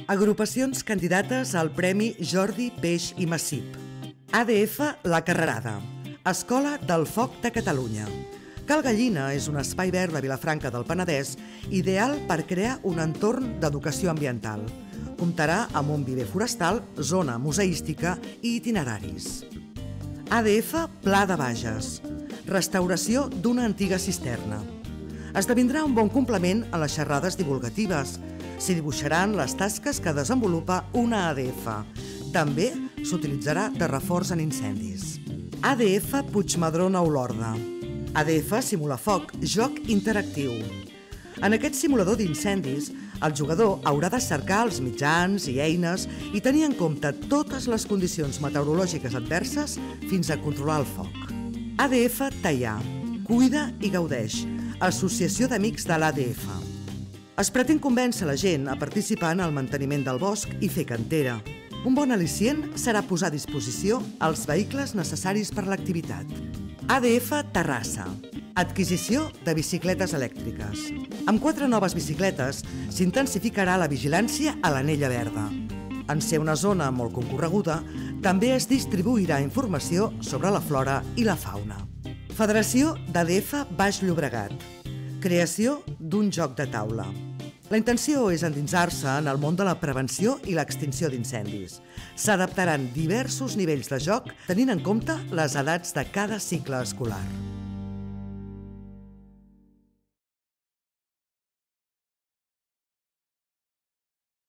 Agrupacions candidates al Premi Jordi Peix i Massip. ADF La Carrerada, Escola del Foc de Catalunya. Cal Gallina és un espai verd de Vilafranca del Penedès ideal per crear un entorn d'educació ambiental. Comptarà amb un viver forestal, zona museística i itineraris. ADF Pla de Bages, restauració d'una antiga cisterna. Esdevindrà un bon complement a les xerrades divulgatives. S'hi dibuixaran les tasques que desenvolupa una ADF. També s'utilitzarà de reforç en incendis. ADF Puigmadrona Olorda. ADF Simula Foc, joc interactiu. En aquest simulador d'incendis, el jugador haurà de cercar els mitjans i eines i tenir en compte totes les condicions meteorològiques adverses fins a controlar el foc. ADF Teià. Cuida i gaudeix. Associació d'Amics de l'ADF. Es pretén convèncer la gent a participar en el manteniment del bosc i fer cantera. Un bon al·licient serà posar a disposició els vehicles necessaris per l'activitat. ADF Terrassa. Adquisició de bicicletes elèctriques. Amb 4 noves bicicletes s'intensificarà la vigilància a l'Anella Verda. En ser una zona molt concorreguda, també es distribuirà informació sobre la flora i la fauna. Federació d'ADF Baix Llobregat. Creació d'un joc de taula. La intenció és endinsar-se en el món de la prevenció i l'extinció d'incendis. S'adaptaran diversos nivells de joc tenint en compte les edats de cada cicle escolar.